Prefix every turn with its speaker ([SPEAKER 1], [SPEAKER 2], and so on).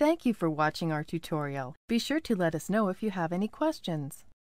[SPEAKER 1] Thank you for watching our tutorial. Be sure to let us know if you have any questions.